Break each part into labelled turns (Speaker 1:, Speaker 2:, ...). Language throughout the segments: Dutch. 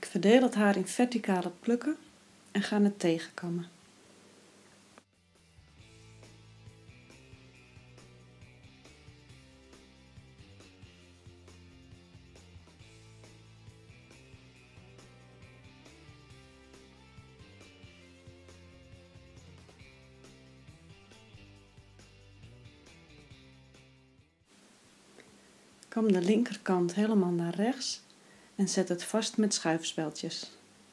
Speaker 1: Verdeel het haar in verticale plukken en ga het tegenkammen. Kam de linkerkant helemaal naar rechts en zet het vast met schuifspeldjes.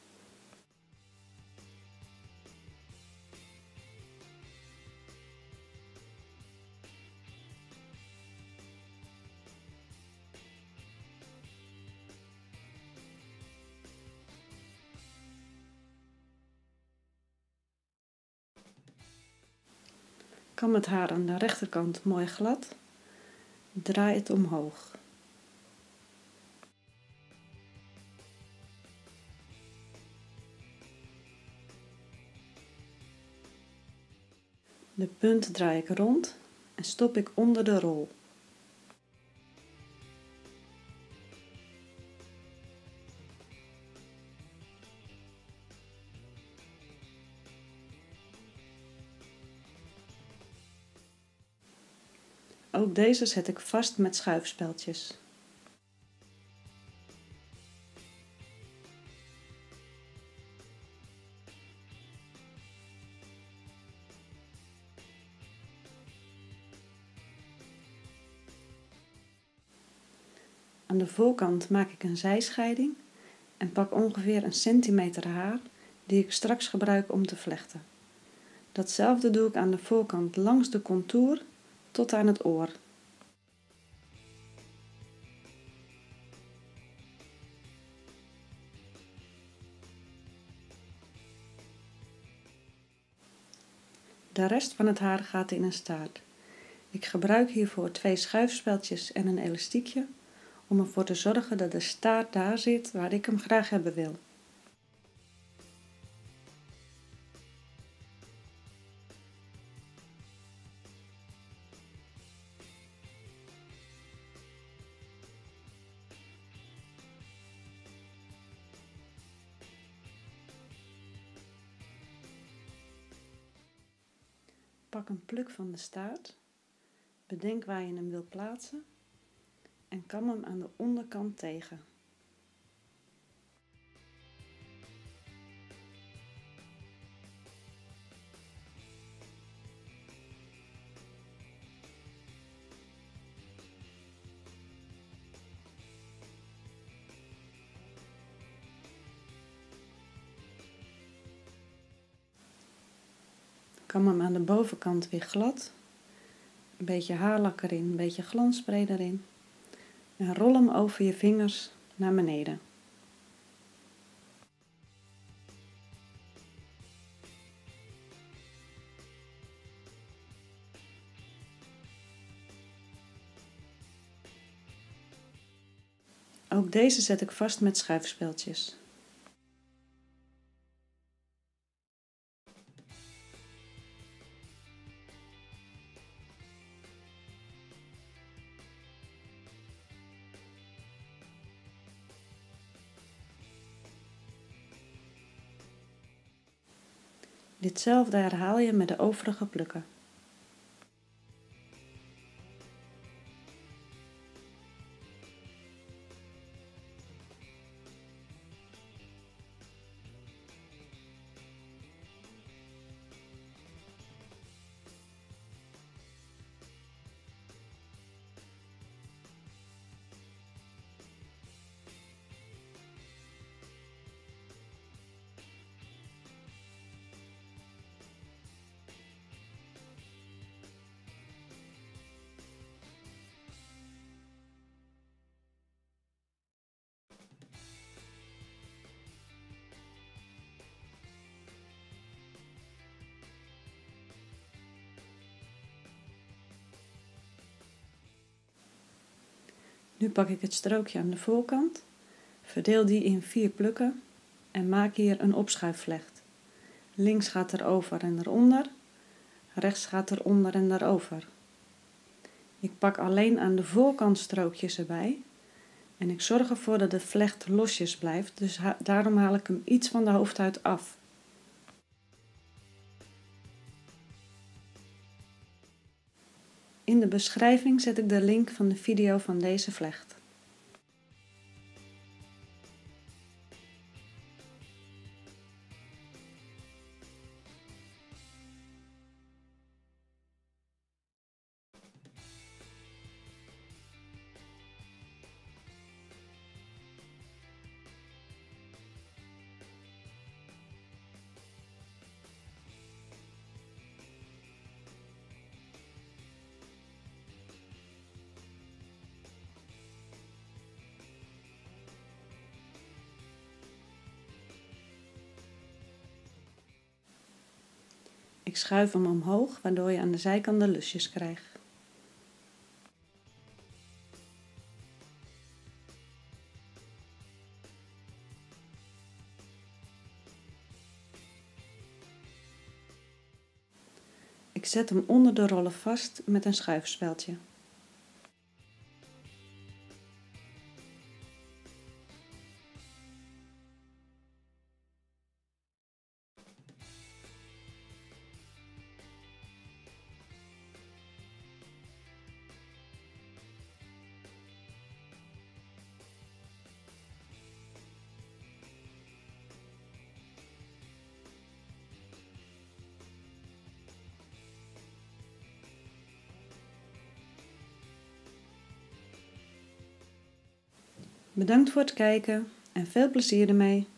Speaker 1: Kam het haar aan de rechterkant mooi glad. Draai het omhoog. De punt draai ik rond en stop ik onder de rol. Ook deze zet ik vast met schuifspeldjes. Aan de voorkant maak ik een zijscheiding en pak ongeveer een centimeter haar die ik straks gebruik om te vlechten. Datzelfde doe ik aan de voorkant langs de contour tot aan het oor. De rest van het haar gaat in een staart. Ik gebruik hiervoor 2 schuifspeldjes en een elastiekje om ervoor te zorgen dat de staart daar zit waar ik hem graag hebben wil. Pak een pluk van de staart, bedenk waar je hem wilt plaatsen en kam hem aan de onderkant tegen. Kam hem aan de bovenkant weer glad, een beetje haarlak erin, een beetje glansspray erin en rol hem over je vingers naar beneden. Ook deze zet ik vast met schuifspeldjes. Ditzelfde herhaal je met de overige plukken. Nu pak ik het strookje aan de voorkant, verdeel die in 4 plukken en maak hier een opschuifvlecht. Links gaat erover en eronder, rechts gaat eronder en daarover. Ik pak alleen aan de voorkant strookjes erbij En ik zorg ervoor dat het vlecht losjes blijft, dus daarom haal ik hem iets van de hoofdhuid af. In de beschrijving zet ik de link van de video van deze vlecht. Ik schuif hem omhoog, waardoor je aan de zijkant de lusjes krijgt. Ik zet hem onder de rollen vast met een schuifspeldje. Bedankt voor het kijken en veel plezier ermee!